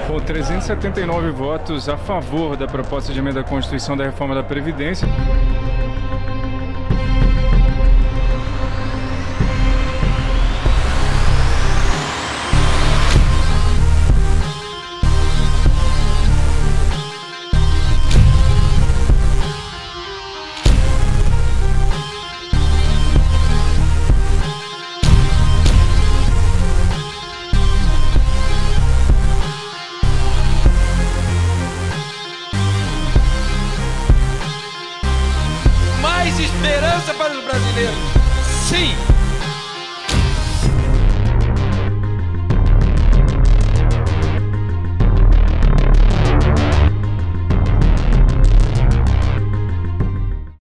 Com 379 votos a favor da proposta de emenda à Constituição da reforma da Previdência. Mais esperança para os brasileiros. Sim!